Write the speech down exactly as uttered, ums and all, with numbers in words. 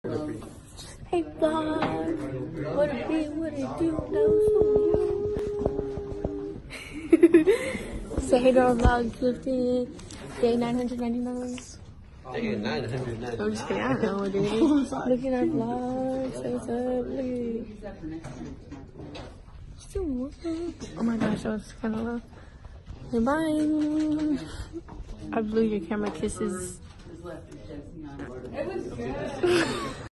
Hey vlog, what it be, what it do, those. Say hey to our vlog fifteen, day nine hundred ninety-nine. Day nine hundred ninety-nine. I'm just kidding, I don't know, dude. Look at our vlog, say what's up, look at it. Oh my gosh, that was kind of low. Hey, bye. I blew your camera kisses.